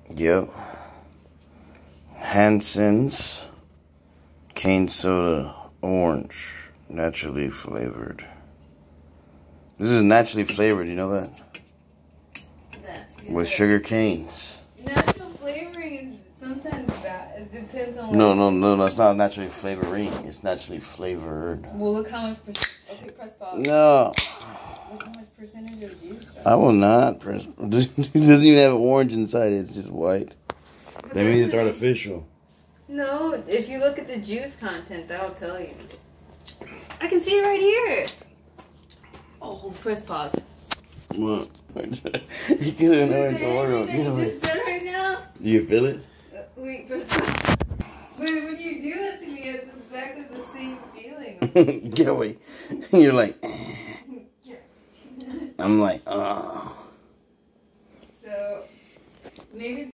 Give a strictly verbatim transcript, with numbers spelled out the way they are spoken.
Yep. Hansen's cane soda orange, naturally flavored. This is naturally flavored, you know that? That's good. With sugar canes. Natural flavoring is sometimes bad. It depends on what. No, no, no, no. It's not naturally flavoring. It's naturally flavored. Well, look how much percent. Okay, press pause. No. Look how much percentage of juice. I will not press. It doesn't even have orange inside it. It's just white. But That means it's artificial. No, if you look at the juice content, that'll tell you. I can see it right here. Oh, press pause. What? You get an orange Oreo. You just said right now. You feel it? Uh, wait, press pause. Wait, when you do that to me, it's exactly the same feeling. Get away. You're like. I'm like, oh. So, maybe.